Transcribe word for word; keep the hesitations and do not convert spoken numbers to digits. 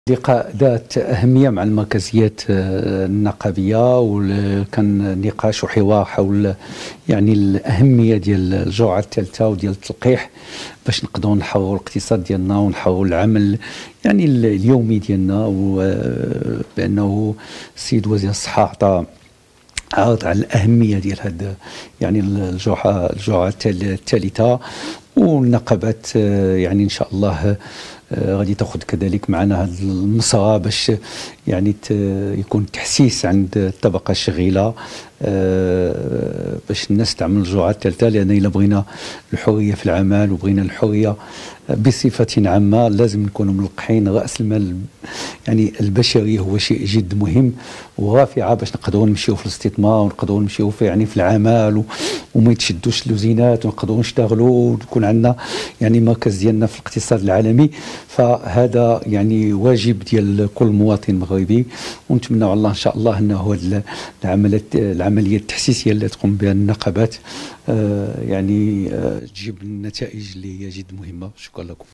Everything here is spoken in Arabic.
لقاء ذات أهمية مع المركزيات النقابية، وكان نقاش وحوار حول يعني الأهمية ديال الجرعة الثالثة وديال التلقيح باش نقدروا نحرروا الاقتصاد ديالنا ونحرروا العمل يعني اليومي ديالنا. وبأنه السيد وزير الصحة عطى عرض على الأهمية ديال هذا يعني الجرعة الجرعة الثالثة، والنقابات يعني إن شاء الله غادي تاخذ كذلك معنا هذه المسارة باش يعني يكون تحسيس عند الطبقة الشغيلة باش الناس تعمل الجرعة الثالثة، لأن إلا بغينا الحرية في العمل وبغينا الحرية بصفة عامة لازم نكونوا ملقحين. رأس المال يعني البشري هو شيء جد مهم ورافعة باش نقدروا نمشيو في الاستثمار ونقدروا نمشيو في يعني في العمل وما يتشدوش اللوزينات ونقدروا نشتغلوا ويكون عندنا يعني مركز ديالنا في الاقتصاد العالمي. فهذا يعني واجب ديال كل مواطن مغربي، ونتمنى على الله ان شاء الله انه هذه العمليات العمليه التحسيسيه اللي تقوم بها النقابات يعني تجيب النتائج اللي هي جد مهمه. شكرا لكم.